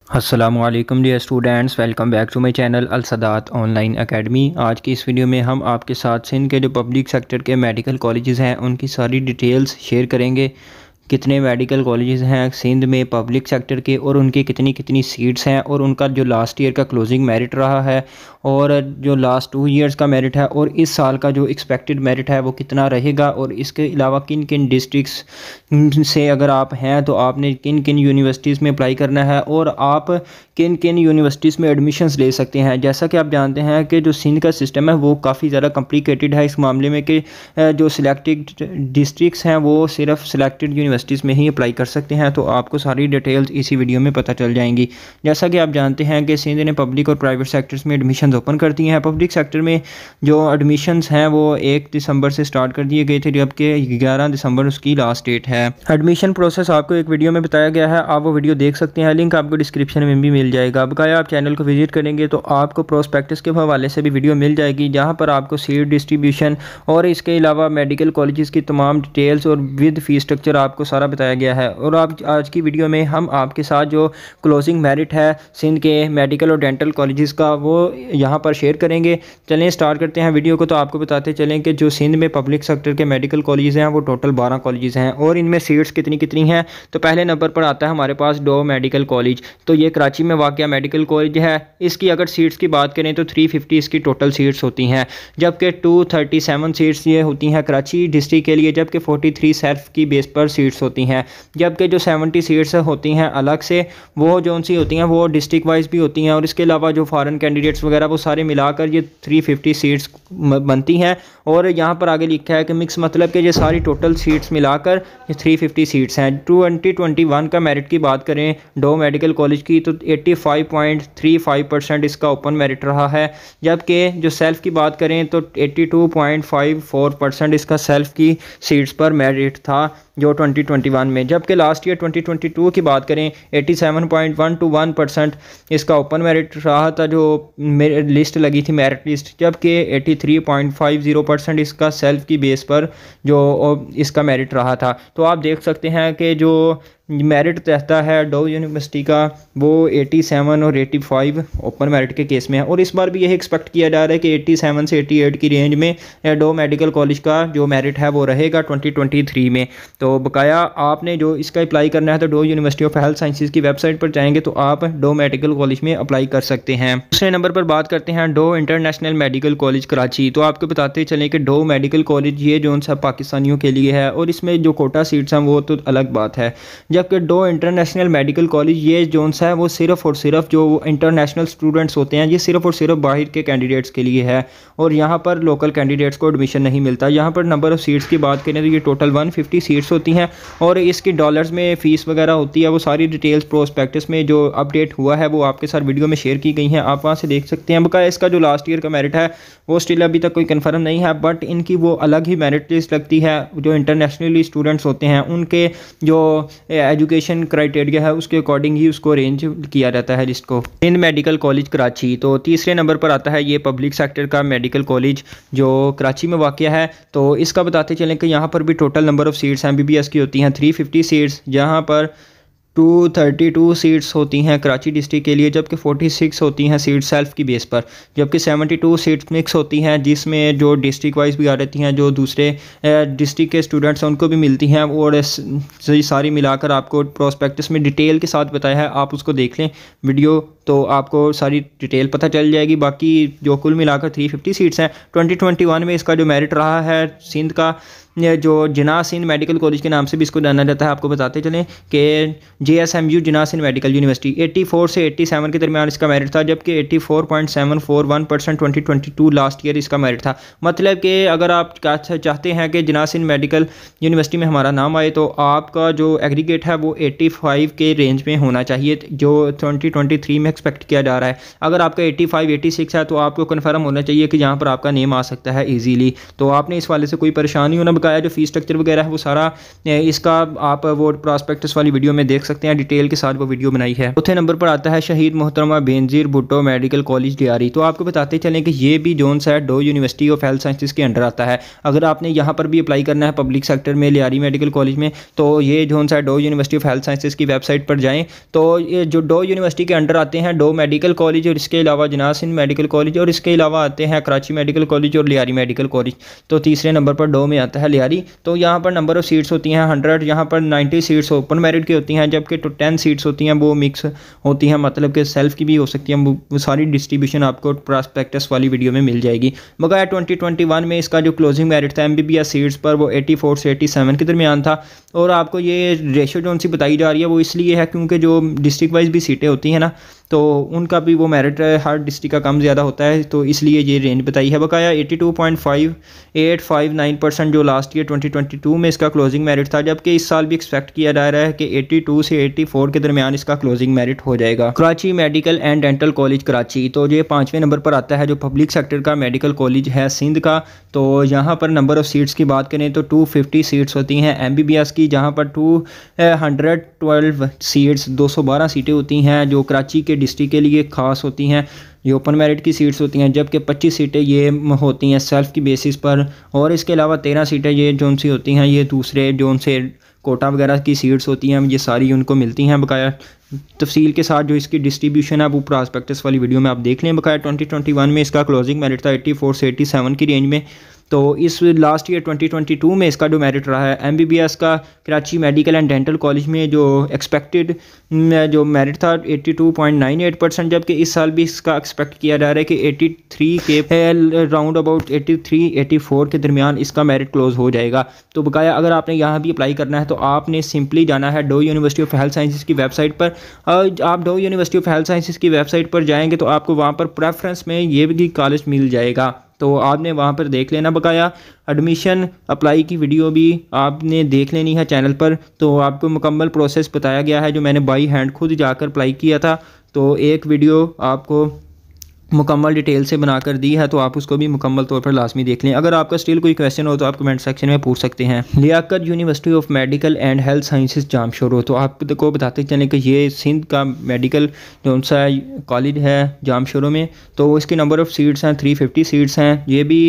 अस्सलामुअलैकुम dear students, welcome back to my channel Al Sadat online academy. आज की इस वीडियो में हम आपके साथ सिंध के जो पब्लिक सेक्टर के मेडिकल कॉलेजेस हैं उनकी सारी डिटेल्स शेयर करेंगे। कितने मेडिकल कॉलेजेस हैं सिंध में पब्लिक सेक्टर के और उनकी कितनी कितनी सीट्स हैं और उनका जो लास्ट ईयर का क्लोजिंग मेरिट रहा है और जो लास्ट 2 इयर्स का मेरिट है और इस साल का जो एक्सपेक्टेड मेरिट है वो कितना रहेगा। और इसके अलावा किन किन डिस्ट्रिक्ट्स से अगर आप हैं तो आपने किन किन यूनिवर्सिटीज़ में अप्लाई करना है और आप किन किन यूनिवर्सिटीज़ में एडमिशन्स ले सकते हैं। जैसा कि आप जानते हैं कि जो सिंध का सिस्टम है वो काफ़ी ज़्यादा कॉम्प्लिकेटेड है इस मामले में कि जो सिलेक्टेड डिस्ट्रिक्ट्स हैं वो सिर्फ सिलेक्टेड यूनिवर्सिटीज़ में ही अप्लाई कर सकते हैं। तो आपको सारी डिटेल्स इसी वीडियो में पता चल जाएंगी। जैसा कि आप जानते हैं कि सिंध ने पब्लिक और प्राइवेट सेक्टर्स में एडमिशन ओपन कर दिए हैं। पब्लिक सेक्टर में जो एडमिशन्स हैं वो 1 दिसंबर से स्टार्ट कर दिए गए थे, जबकि 11 दिसंबर उसकी लास्ट डेट है। एडमिशन प्रोसेस आपको एक वीडियो में बताया गया है, आप वो वीडियो देख सकते हैं, लिंक आपको डिस्क्रिप्शन में भी मिल जाएगा। बकाया आप चैनल को विजिट करेंगे तो आपको प्रोस्पेक्टस के हवाले से भी वीडियो मिल जाएगी, जहाँ पर आपको सीट डिस्ट्रीब्यूशन और इसके अलावा मेडिकल कॉलेजेस की तमाम डिटेल्स और विद फी स्ट्रक्चर आपको सारा बताया गया है। और आप आज की वीडियो में हम आपके साथ जो क्लोजिंग मेरिट है सिंध के मेडिकल और डेंटल कॉलेजेस का वो यहाँ पर शेयर करेंगे। चलें स्टार्ट करते हैं वीडियो को। तो आपको बताते चलें कि जो सिंध में पब्लिक सेक्टर के मेडिकल कॉलेजेस हैं वो टोटल 12 कॉलेजेस हैं और इनमें सीट्स कितनी कितनी हैं। तो पहले नंबर पर आता है हमारे पास डो मेडिकल कॉलेज। तो ये कराची में वाक़या मेडिकल कॉलेज है। इसकी अगर सीट्स की बात करें तो 350 इसकी टोटल सीट्स होती हैं, जबकि 237 सीट्स ये होती हैं कराची डिस्ट्रिक्ट के लिए, जबकि 43 सेल्फ की बेस पर सीट्स होती हैं। जबकि जो 70 सीट्स होती हैं अलग से वो जो सी होती हैं वो डिस्ट्रिक्ट वाइज भी होती हैं। और इसके अलावा जो फॉरेन कैंडिडेट्स वगैरह वो सारे मिलाकर ये 350 सीट्स बनती हैं। और यहाँ पर आगे लिखा है कि मिक्स, मतलब कि ये सारी टोटल सीट्स मिलाकर ये 350 सीट्स हैं। 2021 का मेरिट की बात करें डो मेडिकल कॉलेज की तो 85.35% इसका ओपन मेरिट रहा है, जबकि जो सेल्फ की बात करें तो 82.54% इसका सेल्फ की सीट्स पर मेरिट था जो 2021 में। जबकि लास्ट ईयर 2022 की बात करें 87.121% इसका ओपन मेरिट रहा था जो लिस्ट लगी थी मेरिट लिस्ट, जबकि 83.50% इसका सेल्फ की बेस पर जो इसका मेरिट रहा था। तो आप देख सकते हैं कि जो मेरिट रहता है डो यूनिवर्सिटी का वो 87 और 85 ओपन मेरिट के केस में है। और इस बार भी यही एक्सपेक्ट किया जा रहा है कि 87 से 88 की रेंज में डो मेडिकल कॉलेज का जो मेरिट है वो रहेगा 2023 में। तो बकाया आपने जो इसका अप्लाई करना है तो Dow university of health sciences की वेबसाइट पर जाएंगे तो आप डो मेडिकल कॉलेज में अप्लाई कर सकते हैं। दूसरे नंबर पर बात करते हैं Dow international medical college Karachi. तो आपको बताते चलें कि डो मेडिकल कॉलेज ये जो सब पाकिस्तानियों के लिए है और इसमें जो कोटा सीट्स हैं वो तो अलग बात है, जबकि डो इंटरनेशनल मेडिकल कॉलेज ये जोन सा है वो सिर्फ और सिर्फ जो इंटरनेशनल स्टूडेंट्स होते हैं ये सिर्फ और सिर्फ बाहर के कैंडिडेट्स के लिए है और यहाँ पर लोकल कैंडिडेट्स को एडमिशन नहीं मिलता। यहाँ पर नंबर ऑफ़ सीट्स की बात करें तो ये टोटल 150 सीट्स होती हैं और इसकी डॉलर्स में फ़ीस वगैरह होती है। वो सारी डिटेल्स प्रोस्पेक्टस में जो अपडेट हुआ है वो आपके साथ वीडियो में शेयर की गई हैं, आप वहाँ से देख सकते हैं। बकाया इसका जो लास्ट ईयर का मेरिट है वो स्टिल अभी तक कोई कन्फर्म नहीं है, बट इनकी वो अलग ही मेरिट लिस्ट लगती है। जो इंटरनेशनली स्टूडेंट्स होते हैं उनके जो एजुकेशन क्राइटेरिया है उसके अकॉर्डिंग ही उसको अरेंज किया जाता है लिस्ट को। Sindh medical college Karachi. तो तीसरे नंबर पर आता है ये पब्लिक सेक्टर का मेडिकल कॉलेज जो कराची में वाक़या है। तो इसका बताते चलें कि यहाँ पर भी total number of seats MBBS की होती हैं 350 सीट्स, जहाँ पर 232 सीट्स होती हैं कराची डिस्ट्रिक्ट के लिए, जबकि 46 होती हैं सीट्स सेल्फ की बेस पर, जबकि 72 सीट्स मिक्स होती हैं जिसमें जो डिस्ट्रिक्ट वाइज भी आ रहती हैं, जो दूसरे डिस्ट्रिक्ट के स्टूडेंट्स हैं उनको भी मिलती हैं। और सारी मिलाकर आपको प्रोस्पेक्टस में डिटेल के साथ बताया है, आप उसको देख लें वीडियो तो आपको सारी डिटेल पता चल जाएगी। बाकी जो कुल मिलाकर 350 सीट्स हैं। 2021 में इसका जो मेरिट रहा है सिंध का जो जिना सिंध मेडिकल कॉलेज के नाम से भी इसको जाना जाता है, आपको बताते चलें कि JSMU Jinnah Sindh medical university 84 से 87 के दरमियान इसका मेरिट था, जबकि 84.741% 2022 लास्ट ईयर इसका मेरिट था। मतलब कि अगर आप चाहते हैं कि जिना सिंध मेडिकल यूनिवर्सिटी में हमारा नाम आए तो आपका जो एग्रीगेट है वो 85 के रेंज में होना चाहिए, जो 2023 में एक्सपेक्ट किया जा रहा है। अगर आपका 85-86 है तो आपको कन्फर्म होना चाहिए कि यहाँ पर आपका नेम आ सकता है ईजीली। तो आपने इस वाले से कोई परेशानी होना। बकाया जो फीस स्ट्रक्चर वगैरह है वो सारा इसका आप वो प्रॉस्पेक्टस वाली वीडियो में देख सकते हैं, डिटेल के साथ वो वीडियो बनाई है। चौथे नंबर पर आता है शहीद मोहतरमा बेनज़ीर भुट्टो मेडिकल कॉलेज लियारी। तो आपको बताते चलें कि ये भी जोन सा है Dow university of health sciences के अंडर आता है। अगर आपने यहाँ पर भी अप्लाई करना है पब्लिक सेक्टर में लियारी मेडिकल कॉलेज में, तो ये जोन सा है Dow university of health sciences की वेबसाइट पर जाएँ तो ये जो डो यूनिवर्सिटी के अंडर आते हैं डो मेडिकल कॉलेज और इसके अलावा जनाब सिंध मेडिकल कॉलेज और इसके अलावा आते हैं कराची मेडिकल कॉलेज और लियारी मेडिकल कॉलेज। तो तीसरे नंबर पर डो में आता है लियारी। तो यहाँ पर नंबर ऑफ़ सीट्स होती हैं 100, यहाँ पर 90 सीट्स ओपन मेरिट की होती हैं, जबकि 10 सीट्स होती हैं वो मिक्स होती हैं, मतलब कि सेल्फ की भी हो सकती है। वो सारी डिस्ट्रीब्यूशन आपको प्रॉस्पेक्टस वाली वीडियो में मिल जाएगी। बकाया 2021 में इसका जो क्लोजिंग मेरिट था MBBS सीट्स पर वो 84 से 87 के दरमियान था। और आपको ये रेशो जो सी बताई जा रही है वो इसलिए है क्योंकि जो डिस्ट्रिक्ट वाइज भी सीटें होती हैं ना, तो उनका भी वो मेरिट हर डिस्ट्रिक्ट का कम ज़्यादा होता है, तो इसलिए ये रेंज बताई है। बकाया 82.5859% जो लास्ट ईयर 2022 में इसका क्लोजिंग मेरिट था, जबकि इस साल भी एक्सपेक्ट किया जा रहा है कि 82 से 84 के दरमियान इसका क्लोजिंग मेरिट हो जाएगा। Karachi medical and dental college Karachi, तो ये 5वें नंबर पर आता है जो पब्लिक सेक्टर का मेडिकल कॉलेज है सिंध का। तो यहाँ पर नंबर ऑफ़ सीट्स की बात करें तो 250 सीट्स होती हैं MBBS की, जहाँ पर 212 सीट्स 212 सीटें होती हैं जो कराची के डिस्ट्रिक्ट के लिए ख़ास होती हैं। ये ओपन मेरिट की सीट्स होती हैं, जबकि 25 सीटें ये होती हैं सेल्फ की बेसिस पर, और इसके अलावा 13 सीटें ये जोन सी होती हैं ये दूसरे जोन से कोटा वगैरह की सीट्स होती हैं, ये सारी उनको मिलती हैं। बकाया तफसील के साथ जो इसकी डिस्ट्रीब्यूशन है वो प्रॉस्पेक्टस वाली वीडियो में आप देख लें। बकाया 2021 में इसका क्लोजिंग मेरिट था 84 से 87 की रेंज में। तो इस लास्ट ईयर 2022 में इसका जो मेरिट रहा है MBBS का Karachi medical and dental college में जो एक्सपेक्टेड जो मेरिट था 82.98%, जबकि इस साल भी इसका एक्सपेक्ट किया जा रहा है कि 83 के राउंड अबाउट 83-84 के दरमियान इसका मेरिट क्लोज हो जाएगा। तो बकाया अगर आपने यहाँ भी अप्लाई करना है तो आपने सिंपली जाना है Dow university of health sciences की वेबसाइट पर। आप Dow university of health sciences की वेबसाइट पर जाएंगे तो आपको वहाँ पर प्रेफरेंस में ये भी कॉलेज मिल जाएगा, तो आपने वहाँ पर देख लेना। बकाया एडमिशन अप्लाई की वीडियो भी आपने देख लेनी है चैनल पर, तो आपको मुकम्मल प्रोसेस बताया गया है जो मैंने बाई हैंड खुद जाकर अप्लाई किया था। तो एक वीडियो आपको मुकम्मल डिटेल से बनाकर दी है, तो आप उसको भी मुकम्मल तौर पर लाजमी देख लें। अगर आपका स्टिल कोई क्वेश्चन हो तो आप कमेंट सेक्शन में पूछ सकते हैं। Liaquat university of medical and health sciences Jamshoro, तो आपको बताते चलें कि ये सिंध का मेडिकल जो सा कॉलेज है जामशोरो में, तो इसके नंबर ऑफ़ सीट्स हैं 350 सीट्स हैं। ये भी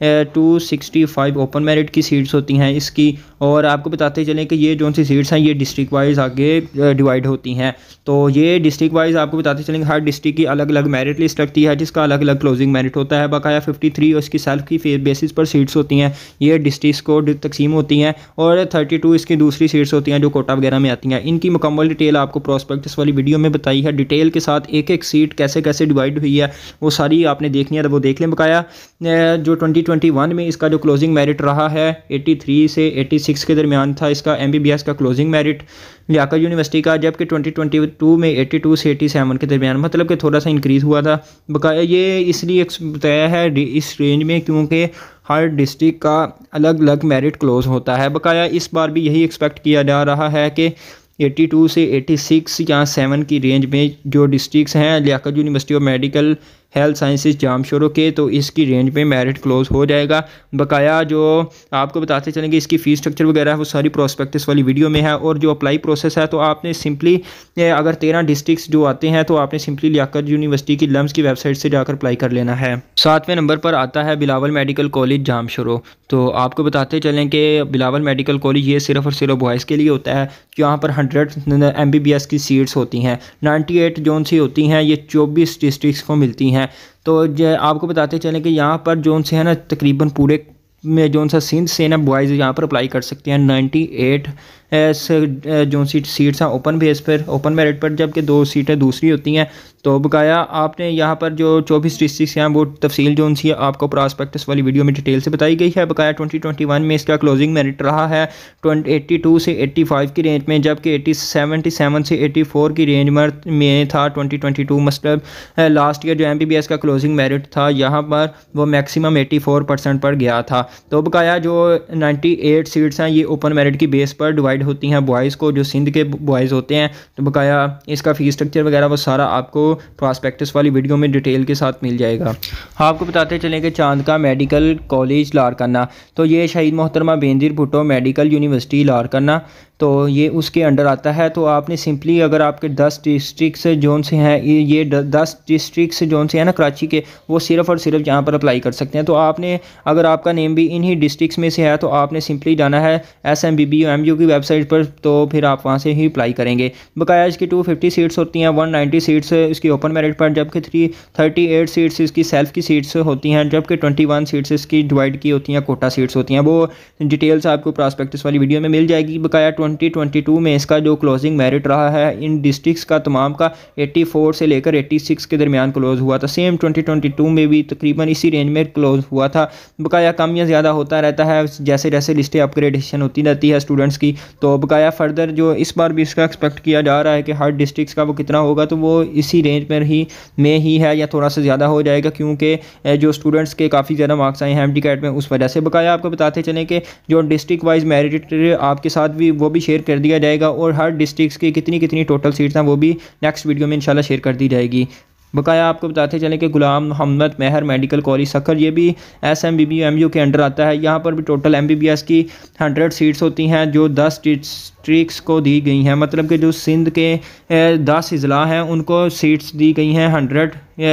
265 ओपन मेरिट की सीट्स होती हैं इसकी। और आपको बताते चलें कि ये जो सी सीट्स हैं ये डिस्ट्रिक्ट वाइज आगे डिवाइड होती हैं। तो ये डिस्ट्रिक्ट वाइज आपको बताते चलेंगे हर डिस्ट्रिक्ट की अलग अलग मेरिट लिस्ट रखती है जिसका अलग अलग क्लोजिंग मेरिट होता है। बकाया 53 उसकी सेल्फ की बेसिस पर सीट्स होती हैं, ये डिस्ट्रिक्ट को तकसीम होती हैं, और 32 इसकी दूसरी सीट्स होती हैं जो कोटा वगैरह में आती हैं। इनकी मुकम्मल डिटेल आपको प्रॉस्पेक्टस वाली वीडियो में बताई है, डिटेल के साथ एक एक सीट कैसे कैसे डिवाइड हुई है वो सारी आपने देखनी है, तो वो देख लें। बकाया जो 2021 में इसका जो क्लोजिंग मेरिट रहा है 83 से 86 के दरमियान था इसका MBBS का क्लोजिंग मेरिट लियाकत यूनिवर्सिटी का, जबकि 2022 में 82 से 87 के दरमियान, मतलब कि थोड़ा सा इंक्रीज़ हुआ था। बकाया ये इसलिए बताया है इस रेंज में क्योंकि हर डिस्ट्रिक्ट का अलग अलग मेरिट क्लोज होता है। बकाया इस बार भी यही एक्सपेक्ट किया जा रहा है कि 82 से 86 या 7 की रेंज में जो डिस्ट्रिक्ट्स हैं Liaquat university of medical health sciences Jamshoro के, तो इसकी रेंज में मेरिट क्लोज हो जाएगा। बकाया जो आपको बताते चलेंगे इसकी फ़ीस स्ट्रक्चर वगैरह वो सारी प्रॉस्पेक्टस वाली वीडियो में है। और जो अप्लाई प्रोसेस है तो आपने सिंपली अगर 13 डिस्ट्रिक्ट्स जो आते हैं तो आपने सिंपली लियाकत यूनिवर्सिटी की लम्स की वेबसाइट से जाकर अप्लाई कर लेना है। 7वें नंबर पर आता है बिलावल मेडिकल कॉलेज जामशोरो। तो आपको बताते चलें कि बिलावल मेडिकल कॉलेज ये सिर्फ और सिर्फ बॉयज़ के लिए होता है, जहाँ पर 100 MBBS की सीट्स होती हैं, 98 जोन सी होती हैं, ये 24 डिस्ट्रिक्ट्स को मिलती हैं। तो आपको बताते चलें कि यहाँ पर जोन से है ना तकरीबन पूरे में जोन सा सिंध से ना बॉयज़ यहाँ पर अप्लाई कर सकते हैं। 98 जो सीट्स हैं ओपन बेस पर, ओपन मेरिट पर, जबकि 2 सीटें दूसरी होती हैं। तो बकाया आपने यहाँ पर जो 24 डिस्ट्रिक्ट हैं वो तफसील जो सी आपको प्रॉस्पेक्टस वाली वीडियो में डिटेल से बताई गई है। बकाया 2021 में इसका क्लोजिंग मेरिट रहा है 82 से 85 की रेंज में, जबकि 77 से 84 की रेंज में था 2022। मतलब लास्ट ईयर जो MBBS का क्लोजिंग मेरिट था यहाँ पर वो मैक्सिमम 84% पर गया था। तो बकाया जो 98 सीट्स हैं ये ओपन मेरिट की बेस पर डिवाइड प्रोवाइड होती हैं बॉयज़ को, जो सिंध के बॉयज़ होते हैं। तो बकाया इसका फ़ीस स्ट्रक्चर वगैरह वो सारा आपको प्रॉस्पेक्टस वाली वीडियो में डिटेल के साथ मिल जाएगा। आपको बताते चलें कि चांद का मेडिकल कॉलेज लारकाना, तो ये शहीद मोहतरमा बेनज़ीर भुट्टो मेडिकल यूनिवर्सिटी लारकाना, तो ये उसके अंडर आता है। तो आपने सिंपली अगर आपके 10 डिस्ट्रिक्ट जोन से हैं, ये 10 डिस्ट्रिक्ट जोन से है ना कराची के, वो सिर्फ़ और सिर्फ यहाँ पर अप्लाई कर सकते हैं। तो आपने अगर आपका नेम भी इन्हीं डिस्ट्रिक्ट में से है तो आपने सिंपली जाना है SMBBU की वेबसाइट पर, तो फिर आप वहाँ से ही अप्लाई करेंगे। बकाया इसकी 250 सीट्स होती हैं, 190 सीट्स इसकी ओपन मेरिट पर, जबकि 338 सीट्स इसकी सेल्फ की सीट्स होती हैं, जबकि 21 सीट्स इसकी डिवाइड की होती हैं, कोटा सीट्स होती हैं। वो डिटेल्स आपको प्रॉस्पेक्टस वाली वीडियो में मिल जाएगी। बकाया 2022 में इसका जो क्लोजिंग मेरिट रहा है इन डिस्ट्रिक्ट्स का तमाम का 84 से लेकर 86 के दरमियान क्लोज हुआ था। सेम 2022 में भी तकरीबन इसी रेंज में क्लोज हुआ था। बकाया कम या ज़्यादा होता रहता है जैसे जैसे लिस्टें अपग्रेडेशन होती रहती है स्टूडेंट्स की। तो बकाया फर्दर जो इस बार भी इसका एक्सपेक्ट किया जा रहा है कि हर डिस्ट्रिक्ट का वो कितना होगा, तो वो इसी रेंज में ही है या थोड़ा सा ज़्यादा हो जाएगा, क्योंकि जो स्टूडेंट्स के काफ़ी ज़्यादा मार्क्स आए हैं एमटीकैट में, उस वजह से। बकाया आपको बताते चलें कि जो डिस्ट्रिक्ट वाइज मेरिट आपके साथ भी वो भी शेयर कर दिया जाएगा, और हर डिस्ट्रिक्ट की कितनी कितनी टोटल सीट्स हैं वो भी नेक्स्ट वीडियो में इंशाल्लाह शेयर कर दी जाएगी। बकाया आपको बताते चलें कि गुलाम मोहम्मद मेहर मेडिकल कॉलेज सखर, ये भी SMBBU के अंडर आता है। यहाँ पर भी टोटल MBBS की 100 सीट्स होती हैं जो 10 डिस्ट्रिक्ट्स को दी गई हैं, मतलब कि जो सिंध के 10 अजला हैं उनको सीट्स दी गई हैं 100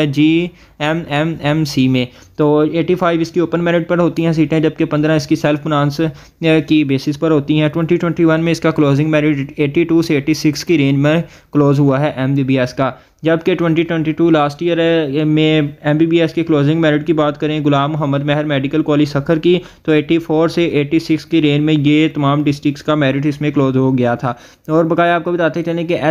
GMMC में। तो 85 इसकी ओपन मेरिट पर होती हैं सीटें, जबकि 15 इसकी सेल्फ फिनांस की बेसिस पर होती हैं। 2021 में इसका क्लोजिंग मेरिट 82 से 86 की रेंज में क्लोज हुआ है MBBS का, जबकि 2022 लास्ट ईयर में MBBS की क्लोजिंग मेरिट की बात करें गुलाम मोहम्मद मेहर मेडिकल कॉलेज सखर की, तो 84 से 86 की रेंज में ये तमाम डिस्ट्रिक्ट्स का मेरिट इसमें क्लोज हो गया था। और बकाया आपको बताते चलें कि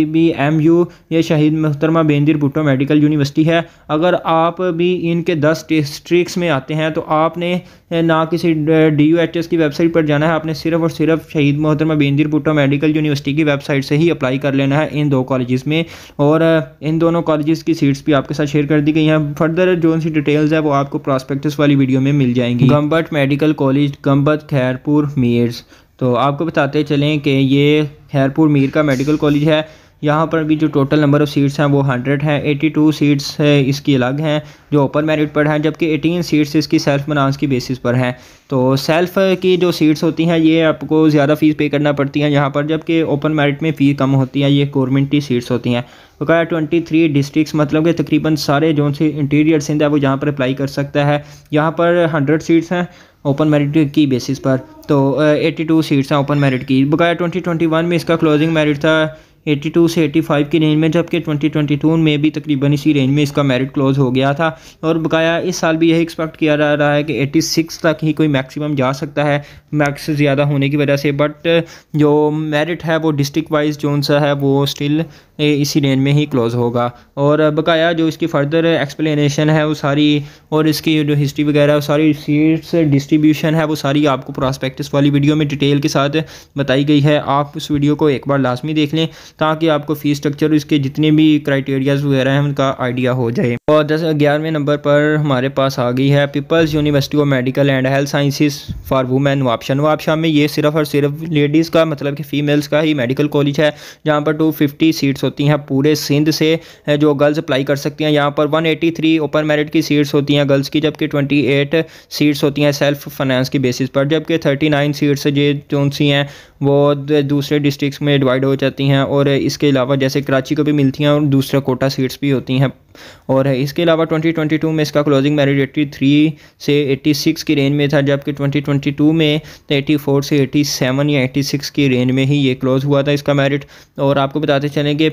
SMBBU ये शहीद मोहतरमा बेनज़ीर भुट्टो मेडिकल यूनिवर्सिटी है। अगर आप भी इनके 10 डिस्ट्रिक्ट्स में आते हैं तो आपने ना किसी DUHS की वेबसाइट पर जाना है, आपने सिर्फ और सिर्फ शहीद मोहतरमा बेनज़ीर भुट्टो मेडिकल यूनिवर्सिटी की वेबसाइट से ही अप्लाई कर लेना है इन 2 कॉलेजेस में। और इन दोनों कॉलेजेस की सीट्स भी आपके साथ शेयर कर दी गई हैं। फर्दर जो सी डिटेल्स है वो आपको प्रॉस्पेक्टस वाली वीडियो में मिल जाएंगी। गंबट मेडिकल कॉलेज गंबत खैरपुर मीर्स, तो आपको बताते चलें कि ये खैरपुर मीर का मेडिकल कॉलेज है। यहाँ पर भी जो टोटल नंबर ऑफ़ सीट्स हैं वो 100 हैं। 82 सीट्स इसकी अलग हैं जो ओपन मेरिट पर हैं, जबकि 18 सीट्स इसकी सेल्फ फाइनेंस की बेसिस पर हैं। तो सेल्फ की जो सीट्स होती हैं ये आपको ज़्यादा फ़ीस पे करना पड़ती हैं यहाँ पर, जबकि ओपन मेरिट में फ़ी कम होती है, ये गवर्नमेंट की सीट्स होती हैं। बकाया 23 डिस्ट्रिक्ट्स, मतलब कि तकरीबन सारे जो से इंटीरियर सिंध है वो यहाँ पर अप्लाई कर सकता है। यहाँ पर 100 सीट्स हैं ओपन मेरिट की बेसिस पर, तो 82 सीट्स हैं ओपन मेरिट की। बकाया 2021 में इसका क्लोजिंग मेरिट था 82 से 85 की रेंज में, जबकि 2022 में भी तकरीबन इसी रेंज में इसका मेरिट क्लोज हो गया था। और बकाया इस साल भी यही एक्सपेक्ट किया जा रहा है कि 86 तक ही कोई मैक्सिमम जा सकता है, मैक्स ज़्यादा होने की वजह से। बट जो मेरिट है वो डिस्ट्रिक्ट वाइज जोन सा है वो स्टिल इसी रेंज में ही क्लोज होगा। और बकाया जो इसकी फर्दर एक्सप्लेनेशन है वो सारी, और इसकी जो हिस्ट्री वगैरह सारी सीट्स डिस्ट्रीब्यूशन है वो सारी आपको प्रॉस्पेक्टस वाली वीडियो में डिटेल के साथ बताई गई है। आप उस वीडियो को एक बार लाजमी देख लें ताकि आपको फ़ीस स्ट्रक्चर इसके जितने भी क्राइटेरियाज वगैरह हैं उनका आइडिया हो जाए। और 11वें नंबर पर हमारे पास आ गई है peoples university of medical and health sciences for women Nawabshah में। ये सिर्फ और सिर्फ लेडीज़ का, मतलब कि फ़ीमेल्स का ही मेडिकल कॉलेज है, जहाँ पर 250 सीट्स होती हैं पूरे सिंध से जो गर्ल्स अप्लाई कर सकती हैं। यहाँ पर 183 ओपन मेरिट की सीट्स होती हैं गर्ल्स की, जबकि 28 सीट्स होती हैं सेल्फ फाइनेंस की बेसिस पर, जबकि 39 सीट्स ये जो सी हैं वो दूसरे डिस्ट्रिक्ट्स में डिवाइड हो जाती हैं। और इसके अलावा जैसे कराची को भी मिलती हैं और दूसरा कोटा सीट्स भी होती हैं। और इसके अलावा 2022 में इसका क्लोजिंग मेरिट 83 से 86 की रेंज में था, जबकि 2022 में 84 से 87 या 86 की रेंज में ही ये क्लोज हुआ था इसका मेरिट। और आपको बताते चलेंगे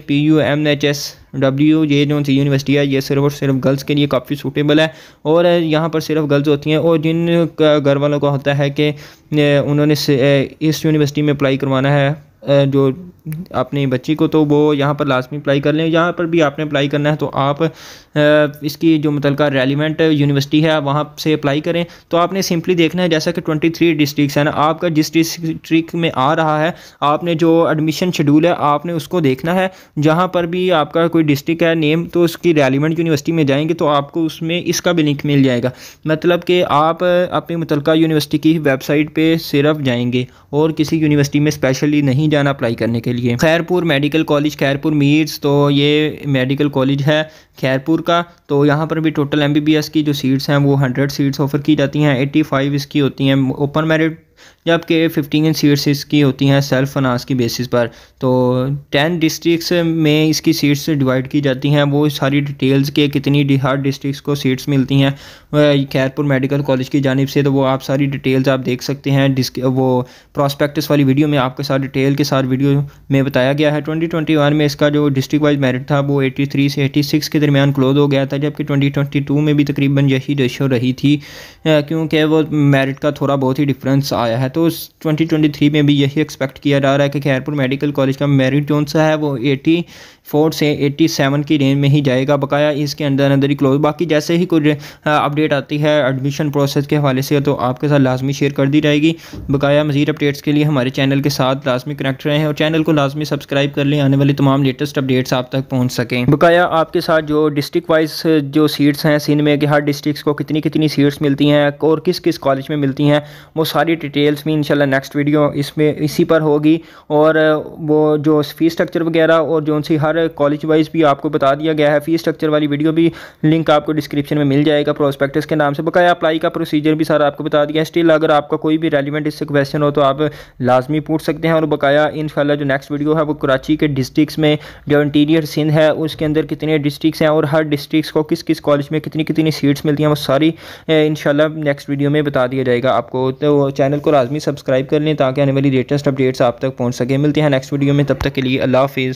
PUMHSW ये जो सी यूनिवर्सिटी है ये सिर्फ और सिर्फ गर्ल्स के लिए काफ़ी सूटेबल है, और यहाँ पर सिर्फ गर्ल्स होती हैं। और जिन घर वालों का होता है कि उन्होंने इस यूनिवर्सिटी में अप्लाई करवाना है जो अपनी बच्ची को, तो वो यहाँ पर लाजमी अप्लाई कर लें। यहाँ पर भी आपने अप्लाई करना है तो आप इसकी जो मुतलका रेलिवेंट यूनिवर्सिटी है वहाँ से अप्लाई करें। तो आपने सिंपली देखना है, जैसा कि 23 डिस्ट्रिक्ट है ना, आपका जिस डिस्ट्रिक्ट में आ रहा है आपने जो एडमिशन शेड्यूल है आपने उसको देखना है। जहाँ पर भी आपका कोई डिस्ट्रिक्ट है नेम, तो उसकी रेलिवेंट यूनिवर्सिटी में जाएंगे तो आपको उसमें इसका भी लिंक मिल जाएगा। मतलब कि आप अपनी मुतलका यूनिवर्सिटी की वेबसाइट पे सिर्फ जाएंगे और किसी यूनिवर्सिटी में स्पेशली नहीं जाना अप्लाई करने के लिए। खैरपुर मेडिकल कॉलेज, खैरपुर मीर्स, तो ये मेडिकल कॉलेज है खैरपुर का। तो यहाँ पर भी टोटल MBBS की जो सीट्स हैं वो 100 सीट्स ऑफर की जाती हैं। 85 इसकी होती हैं ओपन मेरिट, जबकि 15 सीट्स इसकी होती हैं सेल्फ फाइनेंस की बेसिस पर। तो 10 डिस्ट्रिक्ट्स में इसकी सीट्स डिवाइड की जाती हैं। वो सारी डिटेल्स के कितनी हर डिस्ट्रिक्ट्स को सीट्स मिलती हैं खैरपुर मेडिकल कॉलेज की जानिब से, तो वो आप सारी डिटेल्स आप देख सकते हैं। वो प्रॉस्पेक्टस वाली वीडियो में आपके साथ डिटेल के साथ वीडियो में बताया गया है। 2021 में इसका जो डिस्ट्रिक्ट वाइज मेरिट था वो 83 से 86 के दरमियान क्लोज हो गया था, जबकि 2022 में भी तकरीबन यही रेशो रही थी, क्योंकि वो मेरिट का थोड़ा बहुत ही डिफरेंस आया है। तो 2023 में भी यही एक्सपेक्ट किया जा रहा है कि खैरपुर मेडिकल कॉलेज का मेरिट जोन सा है वो 84 से 87 की रेंज में ही जाएगा, बकाया इसके अंदर ही क्लोज। बाकी जैसे ही कोई अपडेट आती है एडमिशन प्रोसेस के हवाले से तो आपके साथ लाजमी शेयर कर दी जाएगी। बकाया मज़ीद अपडेट्स के लिए हमारे चैनल के साथ लाजमी कनेक्ट रहें और चैनल को लाजमी सब्सक्राइब कर लें, आने वाली तमाम लेटेस्ट अपडेट्स आप तक पहुँच सकें। बकाया आपके साथ जो डिस्ट्रिक्ट वाइज जो सीट्स हैं सिंध में कि हर डिस्ट्रिक्ट को कितनी कितनी सीट्स मिलती हैं और किस किस कॉलेज में मिलती हैं, वो सारी डिटेल्स भी इंशाल्लाह नेक्स्ट वीडियो इसमें इसी पर होगी। और वो जो फ़ीस स्ट्रक्चर वगैरह और जो सी हर कॉलेज वाइज भी आपको बता दिया गया है। फ़ीस स्ट्रक्चर वाली वीडियो भी लिंक आपको डिस्क्रिप्शन में मिल जाएगा प्रोस्पेक्टस के नाम से। बकाया अप्लाई का प्रोसीजर भी सारा आपको बता दिया है। स्टिल अगर आपका कोई भी रेलिवेंट इससे क्वेश्चन हो तो आप लाजमी पूछ सकते हैं। और बकाया इंशाल्लाह जो नेक्स्ट वीडियो है वो कराची के डिस्ट्रिक्ट्स में जो इंटीरियर सिंध है उसके अंदर कितने डिस्ट्रिक्ट्स हैं और हर डिस्ट्रिक्ट्स को किस किस कॉलेज में कितनी कितनी सीट्स मिलती हैं वो सारी इंशाल्लाह नेक्स्ट वीडियो में बता दिया जाएगा आपको। तो चैनल को लाजमी सब्सक्राइब कर लें ताकि आने वाली लेटेस्ट अपडेट्स आप तक पहुँच सके। मिलते हैं नेक्स्ट वीडियो में, तब तक के लिए अल्लाह हाफिज़।